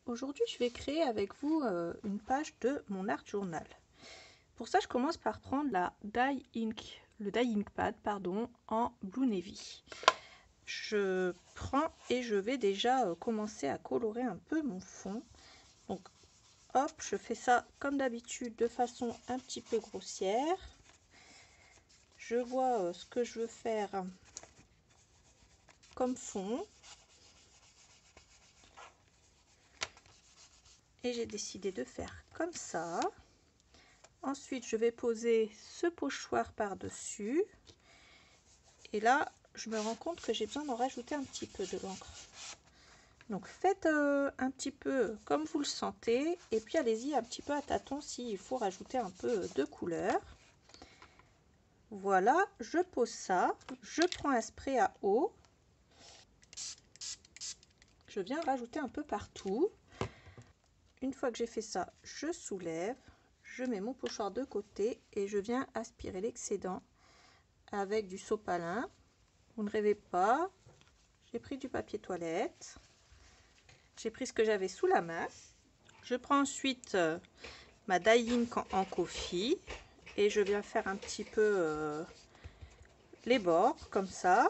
Aujourd'hui, je vais créer avec vous une page de mon art journal. Pour ça, je commence par prendre le die ink pad pardon, en Blue Navy. Je prends et je vais déjà commencer à colorer un peu mon fond. Donc, hop, je fais ça comme d'habitude de façon un petit peu grossière. Je vois ce que je veux faire comme fond. Et j'ai décidé de faire comme ça. Ensuite, je vais poser ce pochoir par-dessus. Et là, je me rends compte que j'ai besoin d'en rajouter un petit peu de l'encre. Donc faites un petit peu comme vous le sentez. Et puis allez-y un petit peu à tâtons s'il faut rajouter un peu de couleur. Voilà, je pose ça. Je prends un spray à eau. Je viens rajouter un peu partout. Une fois que j'ai fait ça, je soulève. Je mets mon pochoir de côté et je viens aspirer l'excédent avec du sopalin. Vous ne rêvez pas, j'ai pris du papier toilette, j'ai pris ce que j'avais sous la main. Je prends ensuite ma die ink en coffee et je viens faire un petit peu les bords comme ça.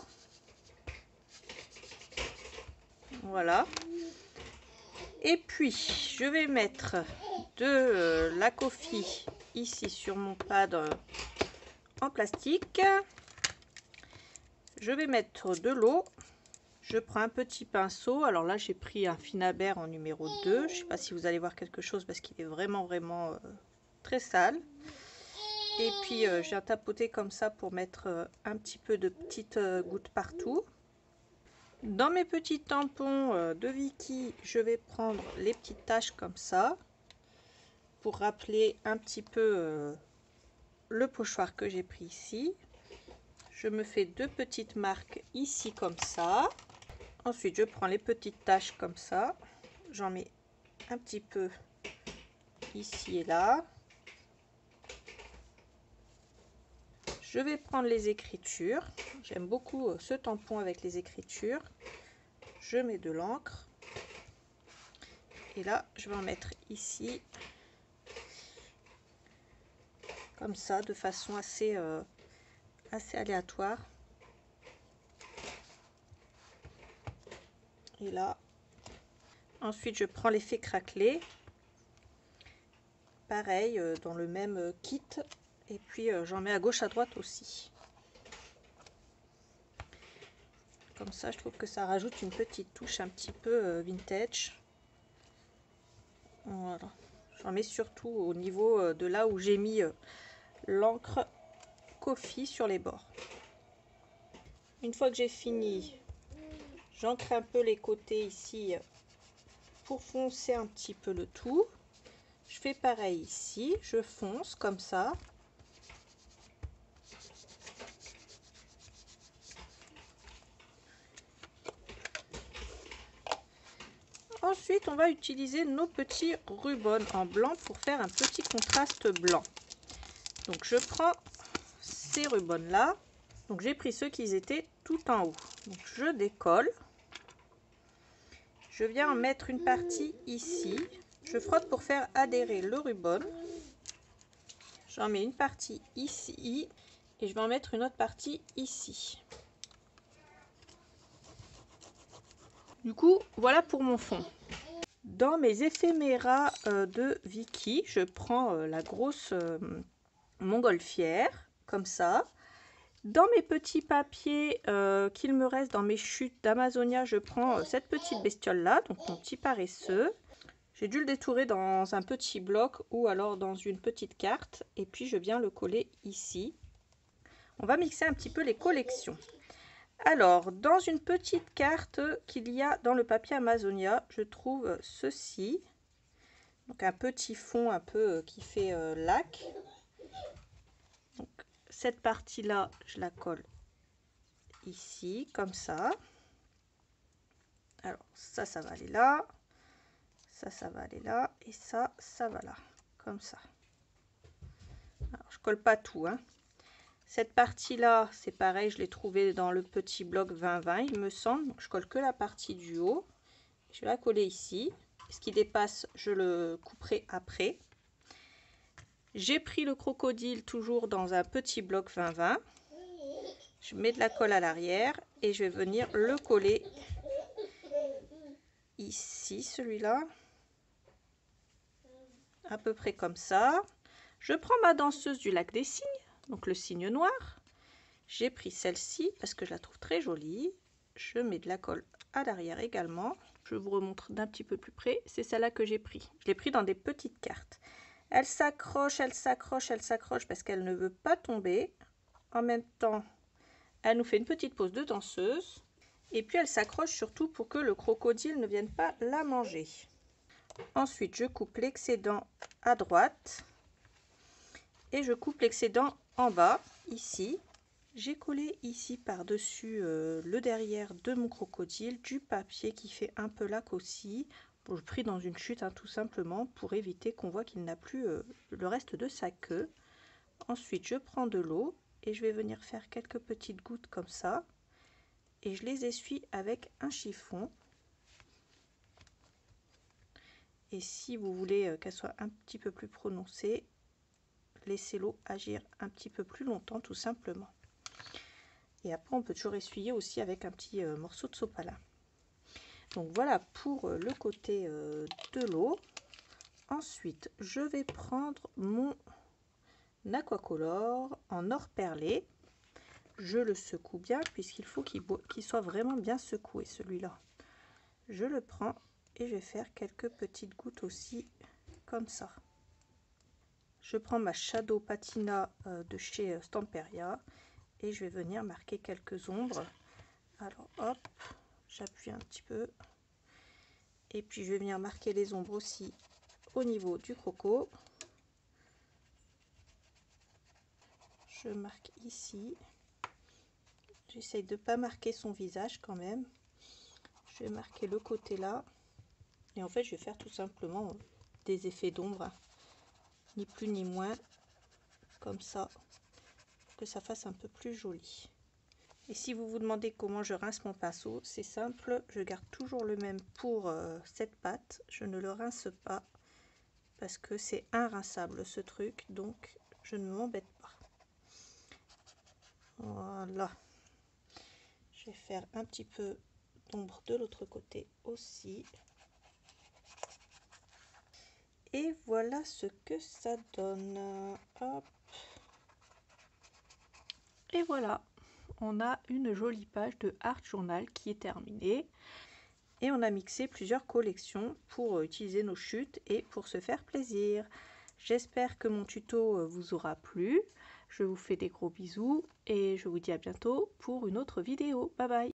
Voilà. Et puis je vais mettre de la coffee ici sur mon pad en plastique. Je vais mettre de l'eau. Je prends un petit pinceau. Alors là, j'ai pris un Finabert en numéro 2. Je ne sais pas si vous allez voir quelque chose parce qu'il est vraiment très sale. Et puis, je viens tapoter comme ça pour mettre un petit peu de petites gouttes partout. Dans mes petits tampons de Vicky, je vais prendre les petites taches comme ça pour rappeler un petit peu le pochoir que j'ai pris ici. Je me fais deux petites marques ici comme ça. Ensuite, je prends les petites taches comme ça. J'en mets un petit peu ici et là. Je vais prendre les écritures. J'aime beaucoup ce tampon avec les écritures. Je mets de l'encre. Et là, je vais en mettre ici. Comme ça, de façon assez aléatoire. Et là, ensuite, je prends l'effet craquelé. Pareil, dans le même kit. Et puis, j'en mets à gauche, à droite aussi. Comme ça, je trouve que ça rajoute une petite touche un petit peu vintage. Voilà. J'en mets surtout au niveau de là où j'ai mis l'encre coffee sur les bords. Une fois que j'ai fini, j'encre un peu les côtés ici pour foncer un petit peu le tout. Je fais pareil ici, je fonce comme ça. Ensuite, on va utiliser nos petits rubans en blanc pour faire un petit contraste blanc. Donc, je prends ces rubans là. Donc, j'ai pris ceux qui étaient tout en haut. Donc, je décolle. Je viens en mettre une partie ici. Je frotte pour faire adhérer le ruban. J'en mets une partie ici et je vais en mettre une autre partie ici. Du coup, voilà pour mon fond. Dans mes éphéméras de Vicky, je prends la grosse montgolfière, comme ça. Dans mes petits papiers qu'il me reste dans mes chutes d'Amazonia, je prends cette petite bestiole-là, donc mon petit paresseux. J'ai dû le détourer dans un petit bloc ou alors dans une petite carte. Et puis, je viens le coller ici. On va mixer un petit peu les collections. Alors, dans une petite carte qu'il y a dans le papier Amazonia, je trouve ceci. Donc, un petit fond un peu qui fait lac. Donc, cette partie-là, je la colle ici, comme ça. Alors, ça va aller là. Ça va aller là. Et ça va là. Comme ça. Alors, je colle pas tout, hein. Cette partie-là, c'est pareil, je l'ai trouvée dans le petit bloc 20-20, il me semble. Donc, je colle que la partie du haut. Je vais la coller ici. Ce qui dépasse, je le couperai après. J'ai pris le crocodile toujours dans un petit bloc 20-20. Je mets de la colle à l'arrière et je vais venir le coller ici, celui-là. À peu près comme ça. Je prends ma danseuse du lac des cygnes, donc le cygne noir. J'ai pris celle-ci parce que je la trouve très jolie. Je mets de la colle à l'arrière également. Je vous remontre d'un petit peu plus près. C'est celle-là que j'ai pris. Je l'ai pris dans des petites cartes. Elle s'accroche, elle s'accroche, elle s'accroche parce qu'elle ne veut pas tomber. En même temps, elle nous fait une petite pose de danseuse. Et puis elle s'accroche surtout pour que le crocodile ne vienne pas la manger. Ensuite, je coupe l'excédent à droite. Et je coupe l'excédent en bas, ici. J'ai collé ici par-dessus le derrière de mon crocodile du papier qui fait un peu lac aussi. Bon, je pris dans une chute, hein, tout simplement, pour éviter qu'on voit qu'il n'a plus le reste de sa queue. Ensuite, je prends de l'eau et je vais venir faire quelques petites gouttes comme ça. Et je les essuie avec un chiffon. Et si vous voulez qu'elle soit un petit peu plus prononcée, laissez l'eau agir un petit peu plus longtemps, tout simplement. Et après, on peut toujours essuyer aussi avec un petit morceau de sopalin. Donc voilà pour le côté de l'eau. Ensuite, je vais prendre mon aquacolor en or perlé. Je le secoue bien puisqu'il faut qu'il soit vraiment bien secoué, celui-là. Je le prends et je vais faire quelques petites gouttes aussi comme ça. Je prends ma Shadow Patina de chez Stamperia et je vais venir marquer quelques ombres. Alors hop, j'appuie un petit peu. Et puis je vais venir marquer les ombres aussi au niveau du croco. Je marque ici. J'essaye de ne pas marquer son visage quand même. Je vais marquer le côté là. Et en fait, je vais faire tout simplement des effets d'ombre. Ni plus ni moins. Comme ça. Pour que ça fasse un peu plus joli. Et si vous vous demandez comment je rince mon pinceau, c'est simple, je garde toujours le même pour cette pâte, je ne le rince pas parce que c'est inrinçable ce truc, donc je ne m'embête pas. Voilà, je vais faire un petit peu d'ombre de l'autre côté aussi. Et voilà ce que ça donne. Hop. Et voilà. On a une jolie page de Art Journal qui est terminée. Et on a mixé plusieurs collections pour utiliser nos chutes et pour se faire plaisir. J'espère que mon tuto vous aura plu. Je vous fais des gros bisous et je vous dis à bientôt pour une autre vidéo. Bye bye!